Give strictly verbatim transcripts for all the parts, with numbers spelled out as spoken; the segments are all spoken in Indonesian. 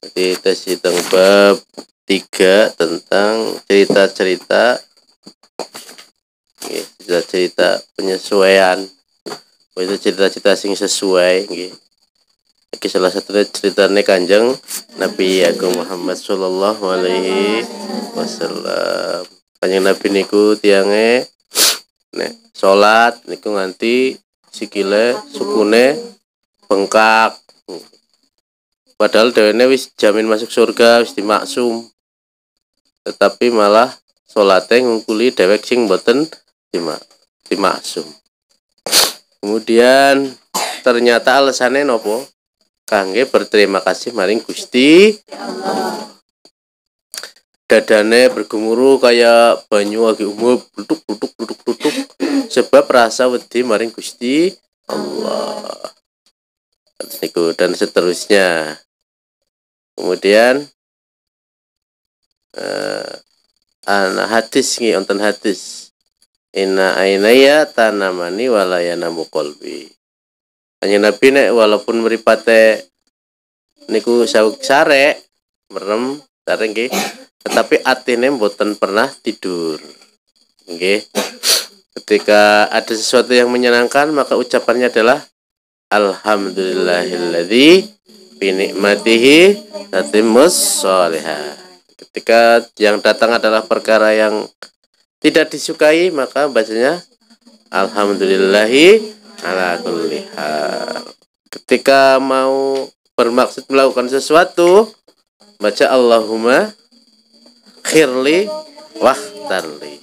Jadi tes tentang bab tiga tentang cerita-cerita cerita-cerita penyesuaian. Itu cerita-cerita sing sesuai nggih. Iki salah satunya ceritanya Kanjeng Nabi Agung Muhammad sallallahu alaihi wasallam. Kanjeng Nabi niku tiange nek salat niku nganti sikile sukune bengkak. Padahal dhewene wis jamin masuk surga, wis dimaksum. Tetapi malah salate ngungkuli dhewek sing boten dimak dimaksum. Kemudian ternyata alasannya nopo? Kangge berterima kasih maring Gusti Allah. Dadane bergemuruh kayak banyu lagi umum, duduk duduk duduk duduk sebab rasa wedi maring Gusti Allah. Dan seterusnya. Kemudian uh, ana hadis nggih wonten hadis. Inna ainaya tanamani walayanamu qalbi. Hanya Nabi nek walaupun mripate niku sauk sare merem sare nggih, tetapi atine mboten pernah tidur. Nggih. Ketika ada sesuatu yang menyenangkan maka ucapannya adalah alhamdulillahilladzi bi nikmatihi tatimmus sholihat. Ketika yang datang adalah perkara yang tidak disukai maka bacanya alhamdulillahi ala kulli hal. Ketika mau bermaksud melakukan sesuatu baca Allahumma khirli wahtarli.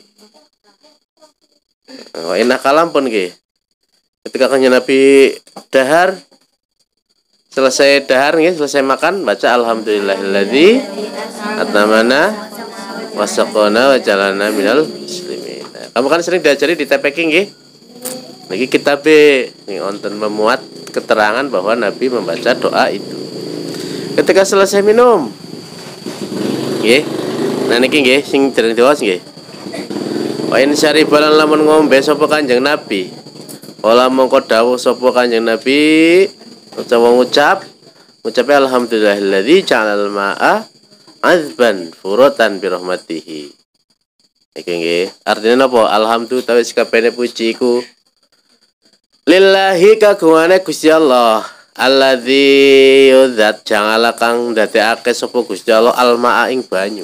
Wa inna kalam pun nggih. Ketika Kanjeng Nabi dahar selesai dahar nggih, selesai makan baca alhamdulillahilladzi atmana wasaqana wa jalana minal muslimin. Kamu kan sering diajari di T P K nggih. Niki kitab ini wonten memuat keterangan bahwa Nabi membaca doa itu ketika selesai minum. Nggih. Nah niki nggih sing dereng diwaos nggih. Wa in syaribalan lamun ngombe sapa Kanjeng Nabi. Ola mongko dawuh sapa Kanjeng Nabi utawa ngucap ngucape alhamdulillahilladzi ja'alal ma'a azban furatan bi rahmatihi. Iki nggih, artine napa? Alhamdulillah wis kabehane puji iku lillahi kagungane Gusti Allah. Alladzi yudzat jangala kang ndadekake sapa Gusti Allah almaa ing banyu.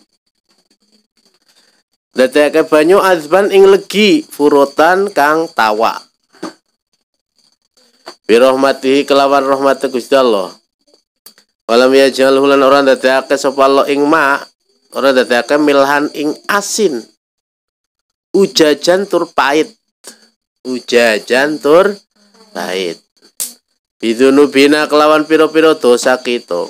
Ndadekake banyu azban ing legi furutan kang tawa. Bi rahmatihi kelawan rahmate Gusti Allah. Walam yaj'al hulan orang dadekake sapa Allah ing ma, ora dadekake milhan ing asin. Ujajan tur pait. Ujajan tur pait. Bidunubina kelawan pira-pira dosa kita.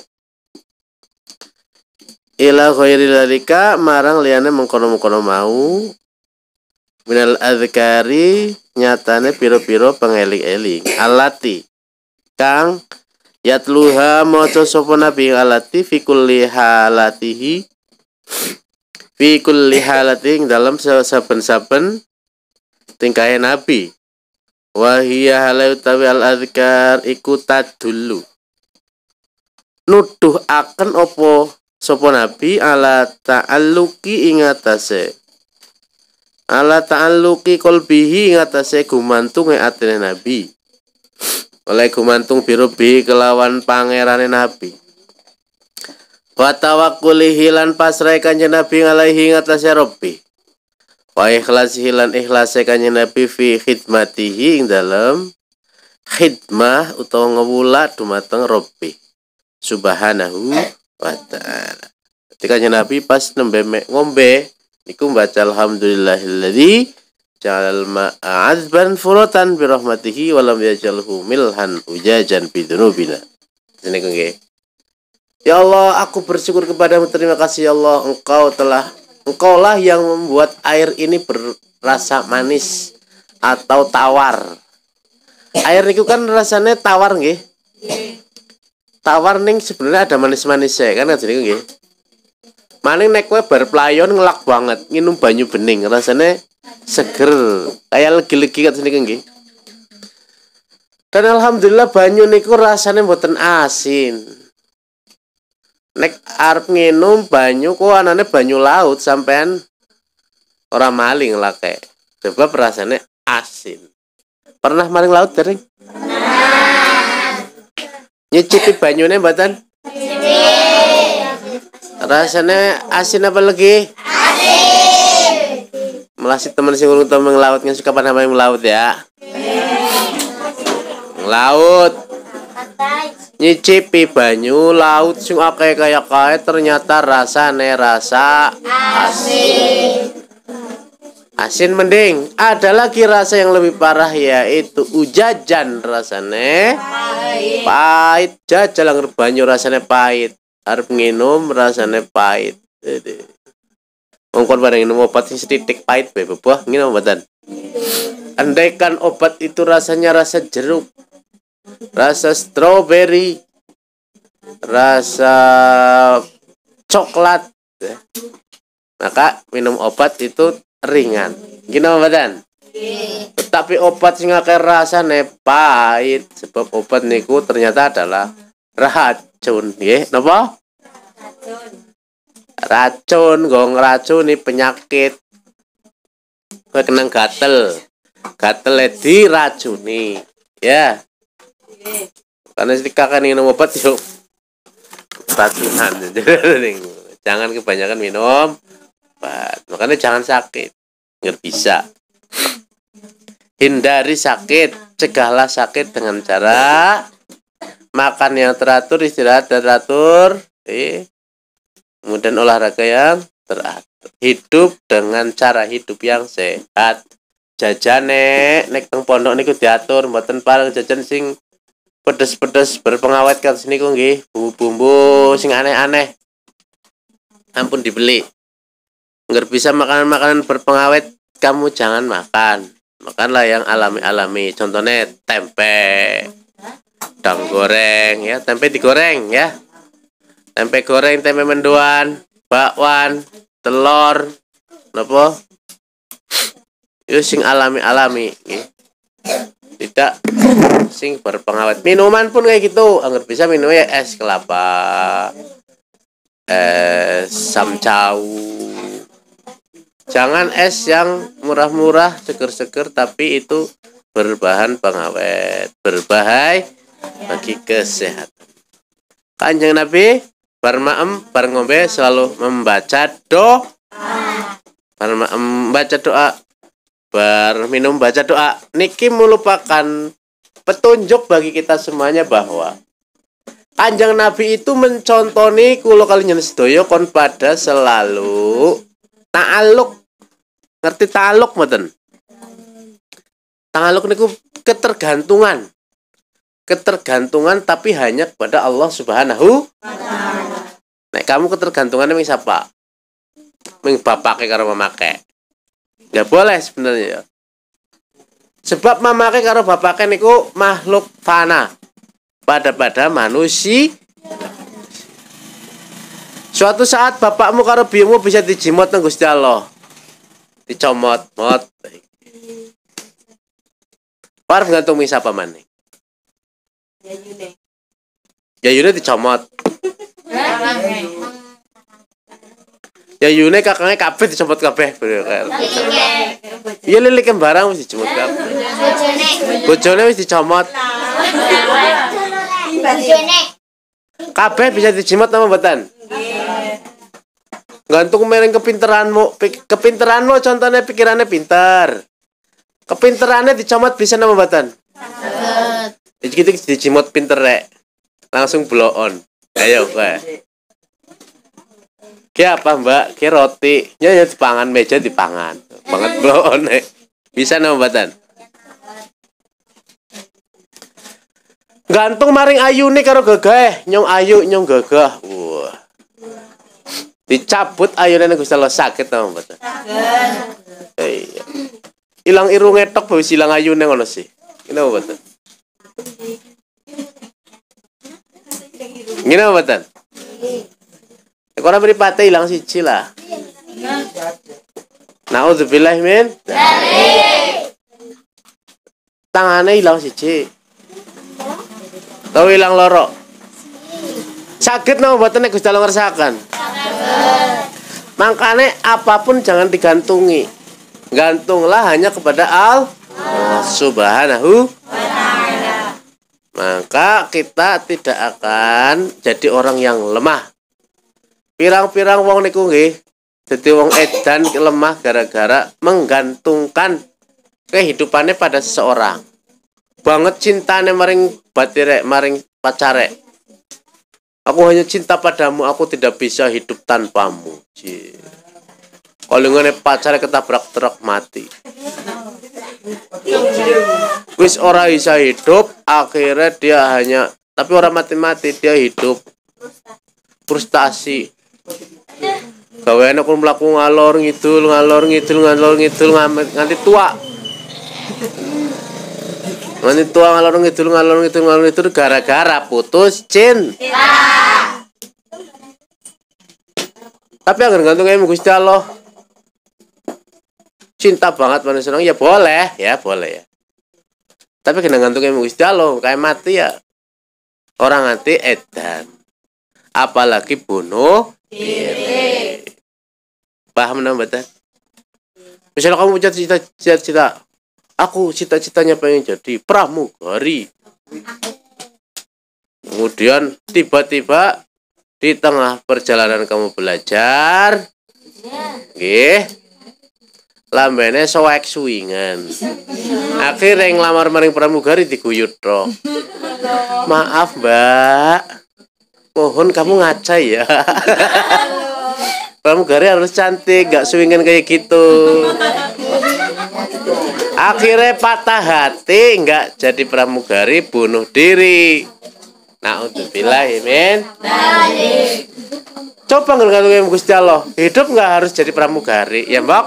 Ila ghairi dzalika marang liyane mengkono-mengkono mau. Minal adzkari nyatane pira-pira pengeling-eling. Alati kang yatluha maca sapa nabi alati fi kulli halatihi fi kulli halatin dalam saben-saben tingkahe nabi. Wa hiya halau tawi al adzkar iku tadullu nuduh akan opo sapa nabi ala ta'alluqi ing atase ala ta'alluqi qalbihi ing atase gumantung ing atine nabi. Oleh gumantung birubi kelawan pangerane nabi. Wa tawakkulihi lan pasrahe Kanjeng Nabi alaihi ngatasé Rabbi. Wa ikhlasihi lan ikhlase Kanjeng Nabi fi khidmatihi ing dalem khidmah utawa ngewula dumateng Rabbi subhanahu wa ta'ala. Ketika Kanjeng Nabi pas nembe ngombe niku baca alhamdulillahilladzi ja'alal ma'a azban furatan bi rahmatihi wa lam yaj'alhu milhan ujajan bi dzunubina. Sini nggih. Ya Allah, aku bersyukur kepadamu, terima kasih ya Allah, engkau telah engkaulah yang membuat air ini berasa manis atau tawar. Air niku kan rasanya tawar nggih. Tawar ning sebenarnya ada manis-manisnya kan jadi nggih. Maning nek kowe bar playon ngelak banget, nginum banyu bening, rasanya seger, kayak legi-legi kat sini nggih. Dan alhamdulillah banyu niku rasane mboten asin. Nek arep nginum banyu kok anane banyu laut sampean ora maling lah kayak. Sebab rasanya asin. Pernah maling laut dering? Nyicipi banyune mboten? Rasanya asin apa lagi? Asin. Melasi teman sing urung tau laut ngen suka pada main laut ya. Laut. Nyicipi banyu laut sing akeh kaya kae ternyata rasane rasa asin. Asin mending. Ada lagi rasa yang lebih parah yaitu ujajan rasane pahit. Pahit. Jajal angger banyu rasane pahit. Arep nginum rasane pahit. Mongkon bareng minum obat sing setitik pahit bae bebah nginum obatan. Andaikan obat itu rasanya rasa jeruk, rasa stroberi, rasa coklat, maka minum obat itu ringan. Gini obatan. Tetapi obat sing akeh rasane pahit sebab obat niku ternyata adalah racun, nggih. Napa? Racun. Racun, nggo ngracuni penyakit. Kowe kenang gatel. Gatel diracuni. Ya. Nggih. Karena ketika kan minum obat yo racunan. Jangan kebanyakan minum obat. Makanya jangan sakit. Nggak bisa. Hindari sakit, cegahlah sakit dengan cara makan yang teratur, istirahat yang teratur, eh, kemudian olahraga yang teratur. Hidup dengan cara hidup yang sehat. Jajane nek teng pondok niku diatur, mboten pareng jajan sing pedes-pedes berpengawet kan niku nggih, bumbu-bumbu sing aneh-aneh. Ampun dibeli. Nggak bisa makanan-makanan berpengawet, kamu jangan makan. Makanlah yang alami-alami. Contohnya tempe, udang goreng, ya tempe digoreng, ya tempe goreng, tempe mendoan, bakwan, telur, napa? Yo sing alami-alami, ya. Tidak sing berpengawet. Minuman pun kayak gitu. Angger bisa minum ya es kelapa, es samcau. Jangan es yang murah-murah, seger-seger, tapi itu berbahan pengawet, berbahaya bagi kesehatan. Kanjeng Nabi bar maem bar ngombe selalu membaca doa. Bar maem membaca doa, bar minum baca doa. Niki merupakan petunjuk bagi kita semuanya bahwa Kanjeng Nabi itu mencontoni kula kaliyan sedaya kon pada selalu ta'aluk. Ngerti ta'aluk mboten? Ta'aluk niku ketergantungan. Ketergantungan tapi hanya kepada Allah Subhanahu wa taala. Nek kamu ketergantungannya ming sapa? Ming bapake karo mamake. Enggak boleh sebenarnya. Sebab mamake karo bapake niku makhluk fana. Pada-pada manusia. Suatu saat bapakmu karo biyungmu bisa dijimot nang Gusti Allah. Dicomot, mot. Parep gantung ming sapa maneh? Yayune. Yayune dicomot. Yayune kakangnya kabeh dicomot kabeh. Iya lili kembarang wis dicomot kabeh. Bojone wis dicomot. Bojone. Kabeh bisa dijimot apa mboten? Gantung mereng kepinteranmu, kepinteranmu contohnya pikirannya pintar. Kepinterannya dicomot bisa nama mboten? Jadi gitu dicimot pinter rek. Langsung blow on. Ayo kowe. Ki apa Mbak? Ki roti. Ya ya dipangan meja dipangan. Banget blow on nek. Bisa nama mboten? Gantung maring ayune karo gagah, nyong ayu nyong gagah. Wah. Dicabut ayune nek Gusti Allah sakit ta mboten? Sakit. Iya. Ilang irunge tok wis ilang ayune ngono sih. Kenapa mboten? Ngene mboten? Nek ora mripate ilang siji lah. Nauzubillah min dzalik. Tangane ilang siji. Tau ilang loro. Saged napa mboten nek Gusti Allah ngersakaken? Makanya apapun jangan digantungi. Gantunglah hanya kepada Allah Subhanahu wa ta'ala. Maka kita tidak akan jadi orang yang lemah. Pirang-pirang wong niku nggih dadi wong edan lemah gara-gara menggantungkan kehidupannya pada seseorang. Banget cintane maring batire, maring pacare. Aku hanya cinta padamu, aku tidak bisa hidup tanpamu. Kalau ngene pacare ketabrak truk mati. Wis ora bisa hidup, akhirnya dia hanya, tapi orang mati-mati, dia hidup frustasi. Gaweane aku mlaku ngalor ngidul, ngalor ngidul, ngalor ngidul nganti tua. Nganti tua ngalor ngidul, ngalor ngidul, ngalor ngidul gara-gara putus cinta. Tapi agar gantung ilmu Gusti Allah, cinta banget mana senang ya boleh, ya boleh ya. Tapi kena gantung ilmu Gusti Allah, kayak mati ya. Orang mati edan. Apalagi bunuh diri. Paham namanya? Misalnya kamu punya cita-cita, aku cita-citanya pengen jadi pramugari. Kemudian tiba-tiba di tengah perjalanan kamu belajar, nggih, lambene soek suwingan. Akhirnya nglamar maring pramugari diguyut tok. Maaf, Mbak. Mohon kamu ngaca ya. Pramugari harus cantik, gak suwingan kayak gitu. Akhirnya patah hati, nggak jadi pramugari, bunuh diri. Na'udzubillah, amin. Coba ngerti Gusti Allah, hidup nggak harus jadi pramugari, ya Mbak?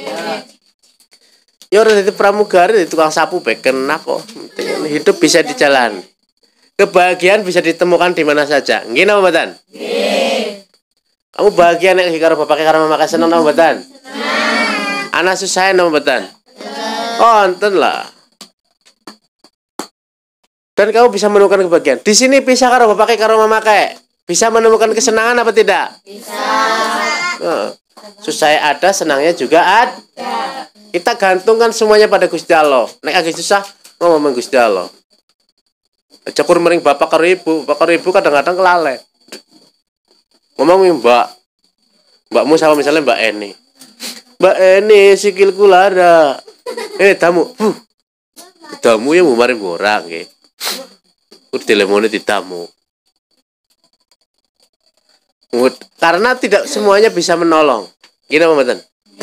Ya orang jadi pramugari, jadi tukang sapu beken kok. Hidup bisa dijalan. Kebahagiaan bisa ditemukan di mana saja. Nggih napa mboten? Nggih. Kamu bahagia nek karo bapak karo mama seneng napa mboten? Seneng. Anak susah napa mboten? Oh, enten lah. Dan kamu bisa menemukan kebahagiaan. Di sini bisa karo bapak karo mama kayak. Bisa menemukan kesenangan apa tidak? Bisa. Oh. Susah ada, senangnya juga ada. Kita gantungkan semuanya pada Gusti Allah. Nek agak susah, ngomong Gusti Allah. Cakur mering bapak karo ibu, bapak karo ibu kadang-kadang kelalen. Ngomong mbak, mbakmu sama misalnya Mbak Eni. Mbak Eni, sikilku lara. Eh, tamu. Huh. Tamu yang mau mari borak nggih. Ku telepone ditamu. Karena tidak semuanya bisa menolong. Gini mboten?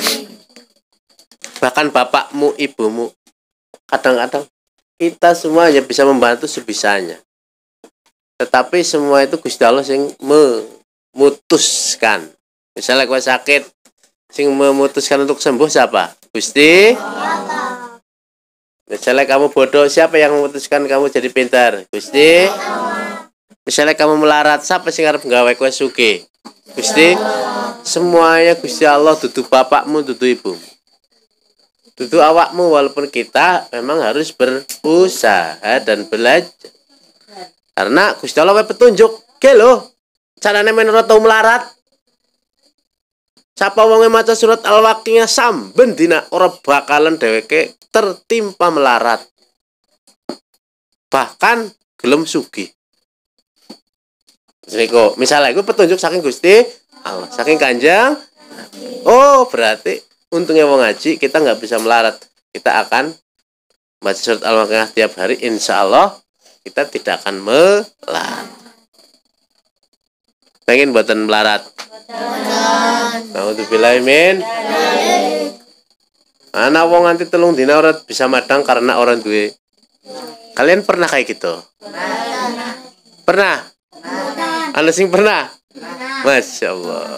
Bahkan bapakmu, ibumu, kadang-kadang kita semuanya bisa membantu sebisanya. Tetapi semua itu Gusti Allah yang memutuskan. Misalnya kau sakit, sing memutuskan untuk sembuh siapa? Gusti Allah. Misalnya kamu bodoh, siapa yang memutuskan kamu jadi pintar? Gusti Allah. Misalnya kamu melarat, siapa sing arep gawe kowe sugih? Gusti Allah. Semuanya Gusti Allah, dudu bapakmu, dudu ibumu. Dudu awakmu, walaupun kita memang harus berusaha dan belajar. Karena Gusti Allah wae petunjuk. Ke lho, carane menurut tau melarat. Sapa wonge maca surat Al-Waqiah samben dina ora bakalan dheweke tertimpa melarat. Bahkan gelem sugih. Niku, misalnya itu petunjuk saking Gusti Allah, saking Kanjeng. Oh, berarti untungnya wong ngaji kita nggak bisa melarat. Kita akan baca surat Al-Waqiah tiap hari, insya Allah kita tidak akan melarat. Pengen buatan melarat? Na'udzubillah min. Anak wong nganti telung dina ora bisa madang karena orang duwe. Kalian pernah kayak gitu? Pernah? Anda sing pernah? Masya Allah.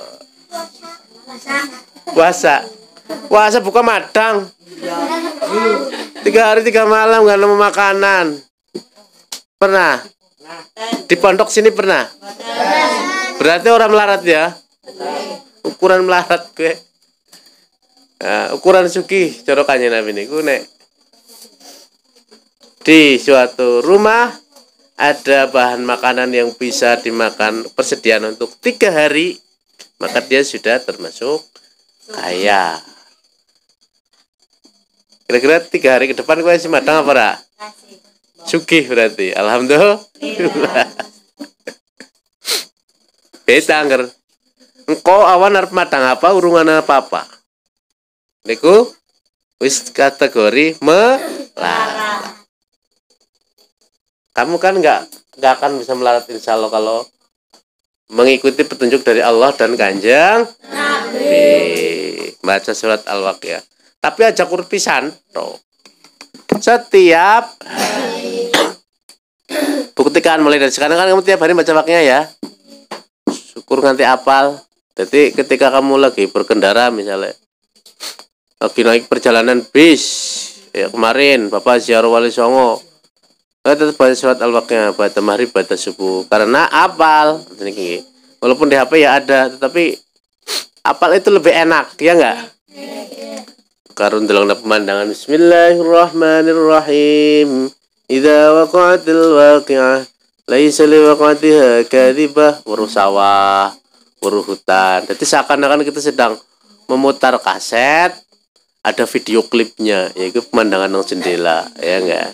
Puasa. Puasa buka madang. Tiga hari tiga malam nggak nemu makanan. Pernah? Di pondok sini pernah? Berarti orang melarat ya? Ukuran melarat gue. Nah, ukuran suki corokannya nabi ini. Gue nek di suatu rumah ada bahan makanan yang bisa dimakan persediaan untuk tiga hari, maka dia sudah termasuk kaya. Kira-kira tiga hari ke depan gue masih matang apa rak? Sugih berarti. Alhamdulillah. Beda angger. Engkau awan arep matang apa urungan apa-apa. Niku wis kategori melarat. Kamu kan nggak nggak akan bisa melarat insya Allah kalau mengikuti petunjuk dari Allah dan Kanjeng Nabi. Baca surat Al-Waqiah. Tapi aja kurpisan toh. Setiap buktikan mulai dari sekarang kan kamu tiap hari baca Waqiah ya. Syukur nganti apal. Jadi ketika kamu lagi berkendara misalnya lagi naik perjalanan bis ya, kemarin Bapak ziarah Wali Songo, saya tetap baca surat Al-Waqiah, baca maghrib, baca subuh karena apal. Walaupun di H P ya ada, tetapi apal itu lebih enak, ya enggak? Karun dalam pemandangan Bismillahirrahmanirrahim. Idza waqa'atil waqi'ah laisa liwaqa'atiha kadhibah, weruh sawah, weruh hutan. Jadi seakan-akan kita sedang memutar kaset, ada video klipnya, yaitu pemandangan ng jendela, ya enggak?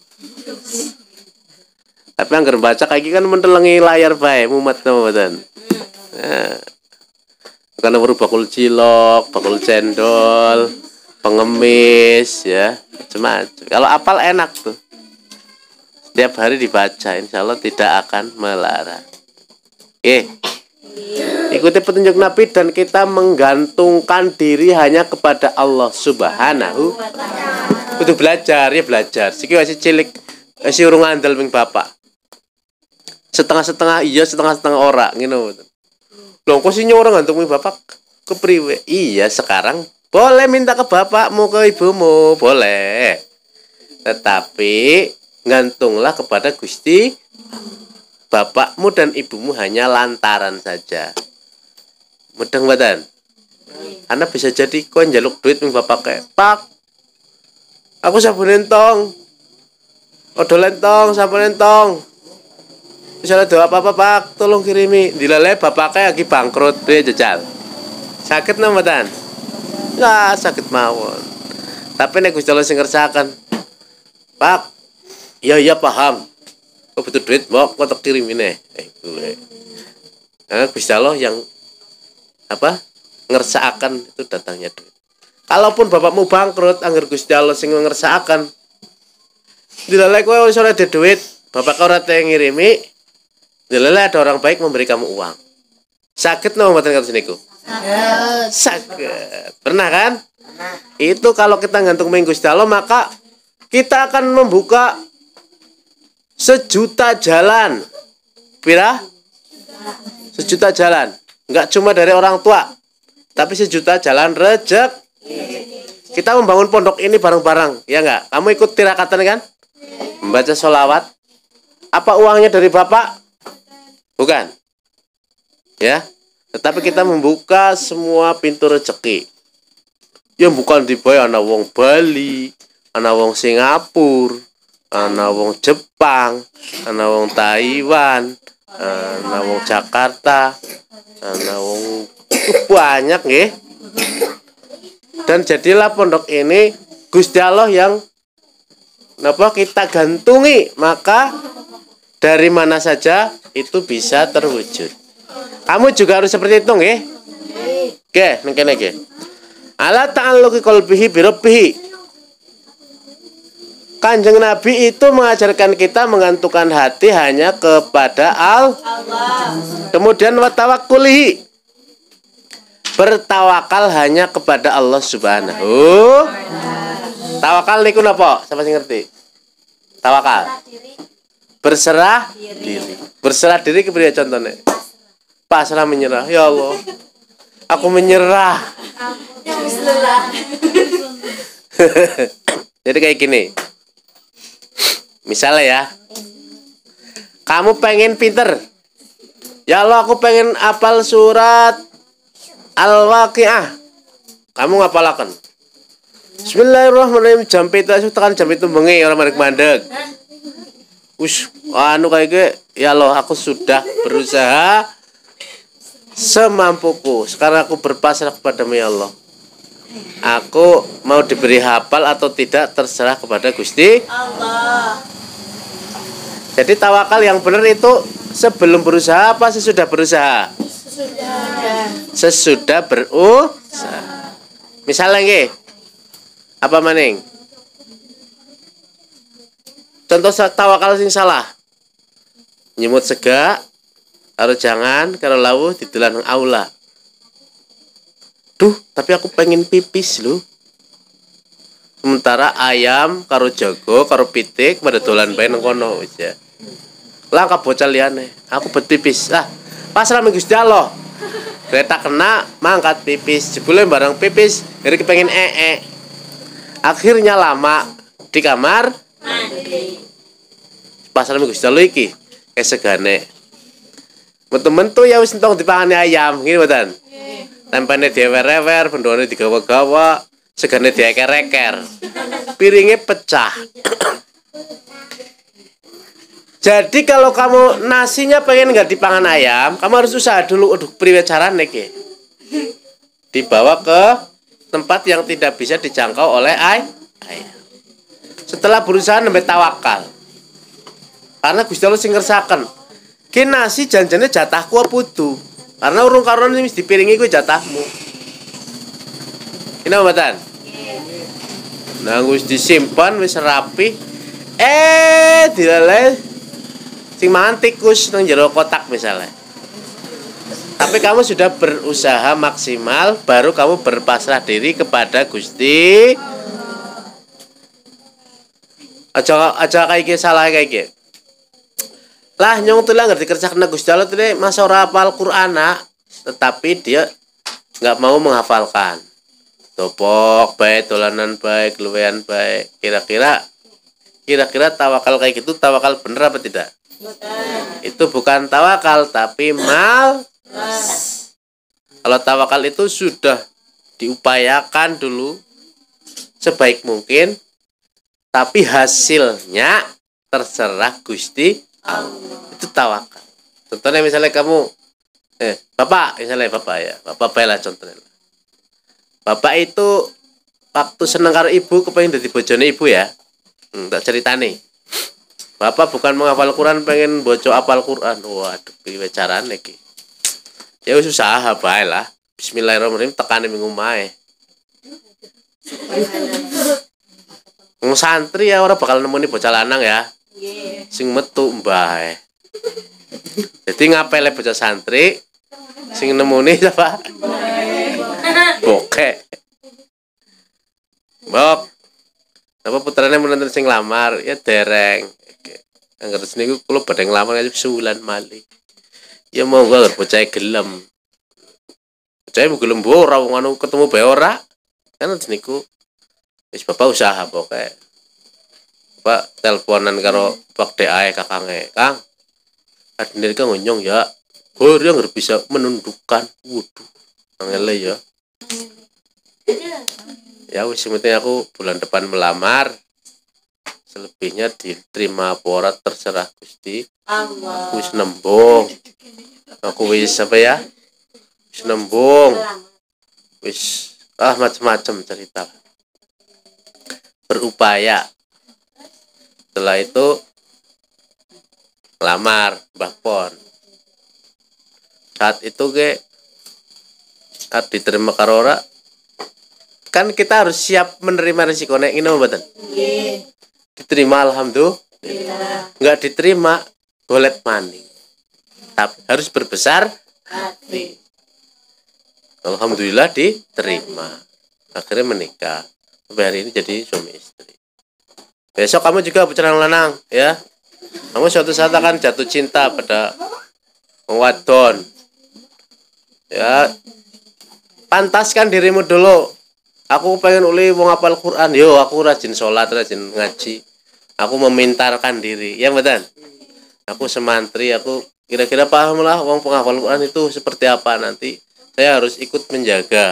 Tapi anggar baca kayak gini kan mentelengi layar bae, mumet teman-teman. Nah, karena baru bakul cilok, bakul cendol, pengemis, ya, macam-macam. Kalau apal enak tuh, setiap hari dibaca, insya Allah tidak akan melarat. Oke. Ikuti petunjuk Nabi dan kita menggantungkan diri hanya kepada Allah Subhanahu. Kudu belajar ya belajar. Siki masih cilik, masih urung andel ping bapak. Setengah-setengah iya, setengah-setengah ora ngono. Lho kok sih orang gantung ping bapak kepriwe? Iya, sekarang boleh minta ke bapakmu, ke ibumu, boleh. Tetapi gantunglah kepada Gusti. Bapakmu dan ibumu hanya lantaran saja. Mudeng badan. Anak bisa jadi kau njaluk duit ming bapak kayak, "Pak, aku sabun entong. Odol entong, sabun entong. Misalnya doa apa-apa, Pak, tolong kirimi." Dilale bapak kayak lagi bangkrut, dia jajal. Sakit nang badan? Enggak, sakit mawon. Tapi nek Gusti Allah sing ngersakan, "Pak, iya iya paham. Kok butuh duit, mbok kok tak kirim ini." Eh, gue. Nah, Gusti Allah yang apa? Ngersaakan itu datangnya duit. Kalaupun bapakmu bangkrut, angger Gusti Allah sing ngersaakan. Dilalai kowe wis ora ada duit, bapak ora teh ngirimi. Dilalai ada orang baik memberi kamu uang. Sakit no mboten kados niku? Sakit. Sakit. Pernah kan? Pernah. Itu kalau kita gantung ning Gusti Allah, maka kita akan membuka sejuta jalan. Pira? Sejuta jalan. Enggak cuma dari orang tua, tapi sejuta jalan rezeki. Kita membangun pondok ini bareng-bareng, ya enggak? Kamu ikut tirakatan kan? Membaca sholawat. Apa uangnya dari bapak? Bukan. Ya. Tetapi kita membuka semua pintu rezeki. Ya bukan dibayar ana wong Bali, ana wong Singapura, ana wong Jepang, ana wong Taiwan, ana wong Jakarta, ana wong banyak nggih. Dan jadilah pondok ini Gusti Allah yang napa kita gantungi, maka dari mana saja itu bisa terwujud. Kamu juga harus seperti itu nggih. Oke, nang kene nggih. Ala ta'alluqi qalbihi bi rabbih. Kanjeng Nabi itu mengajarkan kita menggantungkan hati hanya kepada Allah. Kemudian wa tawakkulihi. Bertawakal hanya kepada Allah Subhanahu. Tawakal niku napa? Siapa sing ngerti? Tawakal. Berserah diri. Berserah diri kepriye contohnya? Pasrah menyerah. Ya Allah, aku menyerah. Jadi kayak gini. Misalnya ya, kamu pengen pinter. Ya Allah, aku pengen hafal surat Al-Waqiah. Kamu ngapalaken? Bismillahirrahmanirrahim. Jam pitu esuk tekan jam pitu bengi ora marek mandeg. Ush, anu kayak gue, ya Allah, aku sudah berusaha semampuku. Sekarang aku berpasrah kepadamu ya Allah. Aku mau diberi hafal atau tidak terserah kepada Gusti Allah. Jadi tawakal yang benar itu sebelum berusaha apa sesudah berusaha? Sudah. Sesudah berusaha. Misalnya nggih, apa maning? Contoh tawakal sing salah. Nyemut segak karo jangan karo lawuh didelan nang aula. Duh, tapi aku pengen pipis lho. Sementara ayam karo jago karo pitik pada dolan bae nang kono wis ya. Langkah bocah liyane, aku bet pipis. Ah, pasrah ming Gusti Allah. Kereta kena mangkat pipis, jebule barang pipis, ngeri kepengen ee. Akhirnya lama di kamar Mandi. pasrah ming Gusti Allah iki kesegane. Metu-metu ya wis entong dipangani ayam, ngene mboten. Tempene diewer-ewer, bendone digawa-gawa, segane dieker-eker. Piringnya pecah. Jadi kalau kamu nasinya pengen nggak dipangan ayam, kamu harus usaha dulu. Aduh, priwe carane ki? Dibawa ke tempat yang tidak bisa dijangkau oleh ayam. Setelah berusaha nembe tawakal. Karena Gusti Allah sing ngersaken. Ki nasi janjane jatahku apa putu? Karena urung karon wis dipiringi kuwi jatahmu. Kena mboten? Nah, wis disimpan wis rapi. Eh, dilele sing mangan tikus nang jero kotak misalnya. Tapi kamu sudah berusaha maksimal, baru kamu berpasrah diri kepada Gusti. Aja aja kayak gini salah kayak gini. Lah nyong tuh lah ngerti kerja kena Gusti Allah tuh masa ora hafal Quran nak, tetapi dia nggak mau menghafalkan. Topok baik, dolanan baik, luwean baik. Kira-kira kira-kira tawakal kayak gitu tawakal bener apa tidak? Bukan. Itu bukan tawakal tapi mal. Kalau tawakal itu sudah diupayakan dulu sebaik mungkin, tapi hasilnya terserah Gusti Allah. Itu tawakal. Contohnya misalnya kamu, eh bapak, misalnya bapak ya, bapak bela contohnya. Bapak itu waktu seneng karo ibu kepengen jadi bojone ibu ya. Hmm, tak ceritane. Bapak bukan menghafal Quran, pengen bojo apal Quran. Waduh, piye carane iki? Ya wis usaha bae lah. Bismillahirrahmanirrahim tekane ming omahe. Wong santri ya ora bakal nemoni bocah lanang ya. Sing metu mbae. Jadi ngapele bocah santri sing nemoni sapa? Bokek. Bok. Apa putrane menenten sing lamar ya dereng. Angger niku kula badhe nglamar aja sulan malih. Ya monggo agar bocah gelem. Bocah gelem ora wong anu ketemu bae ora. Kan niku wis bapak usaha pokoke. Pak teleponan karo Pak D A E kakange. Kang. Adine Kang ngonyong ya. Gor yang bisa menundukkan. Waduh. Angele ya. Ya wis penting aku bulan depan melamar. Selebihnya diterima apa ora terserah Gusti Allah. Aku wis nembung. Aku wis apa ya? Wis nembung. Wis ah macam-macam cerita. Berupaya. Setelah itu lamar Mbah Pon. Saat itu ke diterima karo ora kan kita harus siap menerima risikonya ini mboten. Nggih. Diterima alhamdulillah. Enggak diterima golet maning. Tapi harus berbesar hati. Alhamdulillah diterima. Akhirnya menikah. Sampai hari ini jadi suami istri. Besok kamu juga bocah lanang ya. Kamu suatu saat akan jatuh cinta pada wadon. Ya. Pantaskan dirimu dulu. Aku pengen uli wong hafal Quran. Yo, aku rajin sholat, rajin ngaji. Aku memintarkan diri. Ya betul. Aku semantri, aku kira-kira paham lah wong penghafal Quran itu seperti apa nanti. Saya harus ikut menjaga.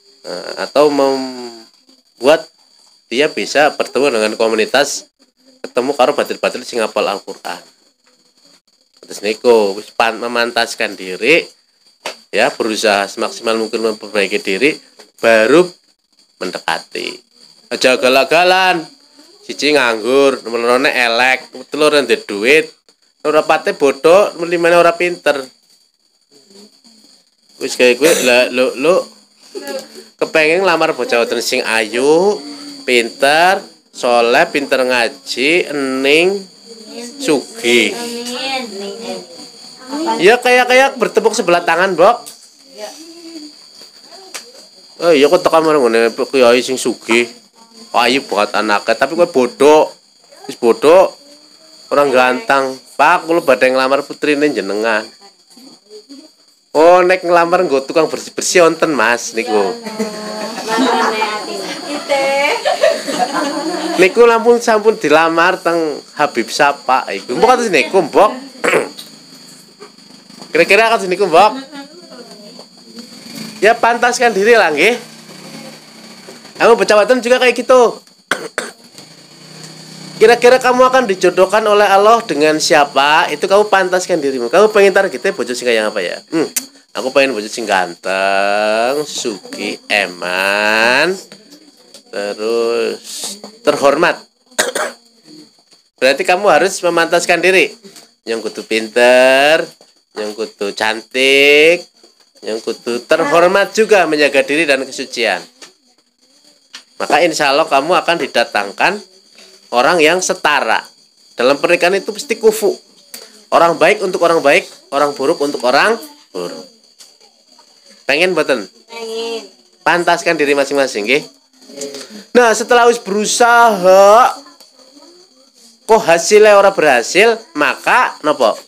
Nah, atau membuat dia bisa bertemu dengan komunitas ketemu karo batil-batil sing hafal Al-Qur'an. Terus niku wis memantaskan diri ya, berusaha semaksimal mungkin memperbaiki diri baru mendekati. Aja galak-galan. Siji nganggur, nomor lorone elek, telur ndek duit, ora pate bodoh, limane ora pinter. Wis kaya kuwi lah lu lu kepengen lamar bocah wadon sing ayu, pinter, soleh, pinter ngaji, ening, sugih. Ya kayak-kayak bertepuk sebelah tangan, Mbok. Oh iya kok tekan marang ngene kiai sing sugih. Ayu buat anaknya, tapi kowe bodoh. Wis bodoh. Orang ganteng. Pak, kula badhe nglamar putrine jenengan. Oh, nek nglamar nggo tukang bersih-bersih wonten, Mas, niku. Niku lampun sampun dilamar teng Habib Sapa iku. Mbok kados niku, Mbok. Kira-kira kados niku, Mbok. Ya pantaskan diri lah nggih. Kamu bocah wadon juga kayak gitu. Kira-kira kamu akan dijodohkan oleh Allah dengan siapa? Itu kamu pantaskan dirimu. Kamu pengen targetnya bocah sing kayak apa ya? Hmm, aku pengen bocah sing ganteng, sugih, eman, terus terhormat. Berarti kamu harus memantaskan diri. Yang kudu pinter, yang kudu cantik, yang kudu terhormat juga, menjaga diri dan kesucian. Maka insya Allah kamu akan didatangkan orang yang setara. Dalam pernikahan itu pasti kufu. Orang baik untuk orang baik, orang buruk untuk orang buruk. Pengen boten? Pengen. Pantaskan diri masing-masing, nggih. Nah, setelah wis berusaha kok hasilnya ora berhasil, maka nopo?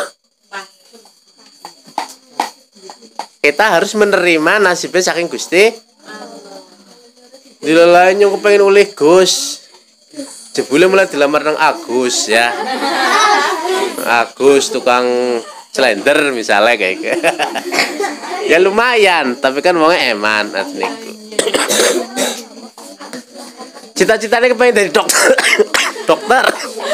Kita harus menerima nasibnya saking Gusti. Dilalain yang kepengen ulih Gus. Jebule mulai dilamar nang Agus ya. Agus tukang slender misalnya kayak gitu. Ya lumayan, tapi kan wongnya eman niku. Cita-citanya kepengen dari dokter. Dokter.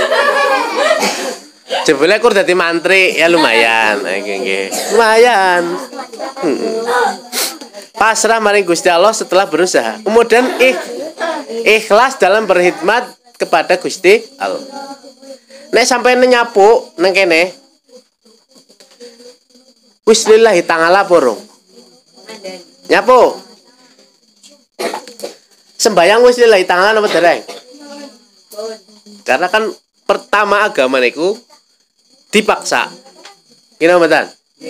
Jebule kur dadi mantri, ya lumayan. Nggih. Lumayan. Heeh. Pasrah maring Gusti Allah setelah berusaha. Kemudian ikh, ikhlas dalam berkhidmat kepada Gusti Allah. Nek sampai nyapu nang kene. Wis lillahi ta'ala porong. Nyapu. Sembayang wis lillahi ta'ala napa dereng? Karena kan pertama agama niku dipaksa. Gimana mboten?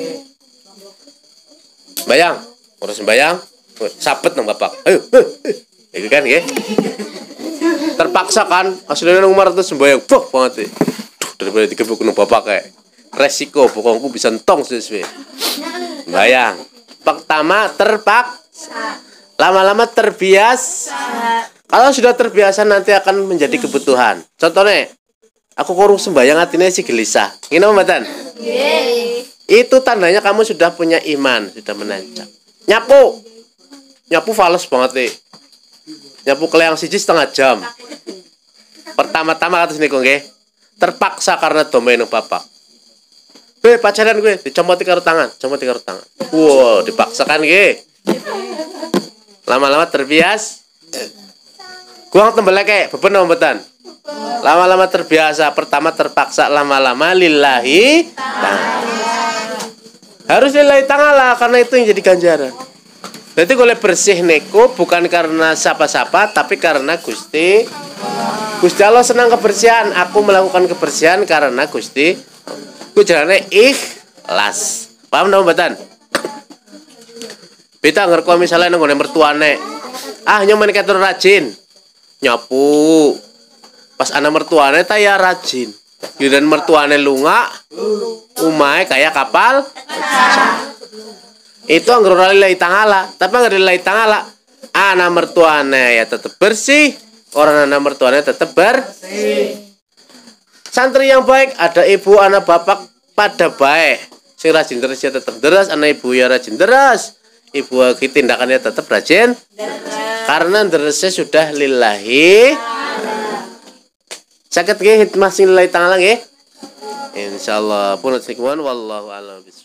Bayang, ora sembayang, sapet nang bapak. Ayo, itu kan nggih. Terpaksa kan, aslinya nang Umar terus sembayang, boh banget. Duh, daripada digebuk nang bapak kayak resiko bokongku bisa entong sesuai. Bayang. Pertama terpaksa. Lama-lama terbiasa. Kalau sudah terbiasa nanti akan menjadi kebutuhan. Contohnya, aku kurung sembayang hatinya si gelisah. Gini mboten? Nggih. Itu tandanya kamu sudah punya iman, sudah menancap. Nyapu. Nyapu fales banget nih. Nyapu kelayang siji setengah jam. Pertama-tama atas niku nggih. Terpaksa karena domain bapak. Be pacaran gue dicomoti karo tangan, comoti karo tangan. Wow, dipaksakan nggih. Lama-lama terbiasa. Guang tembelek kayak beben mboten. Lama-lama terbiasa, pertama terpaksa, lama-lama lillahi ta'ala. Harus lillahi ta'ala karena itu yang jadi ganjaran. Berarti golek bersih niku bukan karena siapa-siapa tapi karena Gusti. Gusti Allah senang kebersihan. Aku melakukan kebersihan karena Gusti. Ku jarane ikhlas. Paham napa mboten? Beta ngerko misalnya nang ngene mertuane. Ah nyomen ketur rajin. Nyapu. Pas anak mertuane ta ya rajin. Giliran mertuane lunga, umahe kayak kapal. Itu anggur lillahi ta'ala, tapi anggur lillahi ta'ala. Anak mertuane ya tetap bersih, orang anak mertuane tetap bersih. Santri yang baik, ada ibu, anak bapak pada baik. Sing rajin deras ya tetap deras, anak ibu ya rajin deras. Ibu tindakannya tetap rajin. Karena derasnya sudah lillahi. Saged nggih hikmah sing lillahi taala nggih. Insyaallah pun sekwan wallahu a'lam.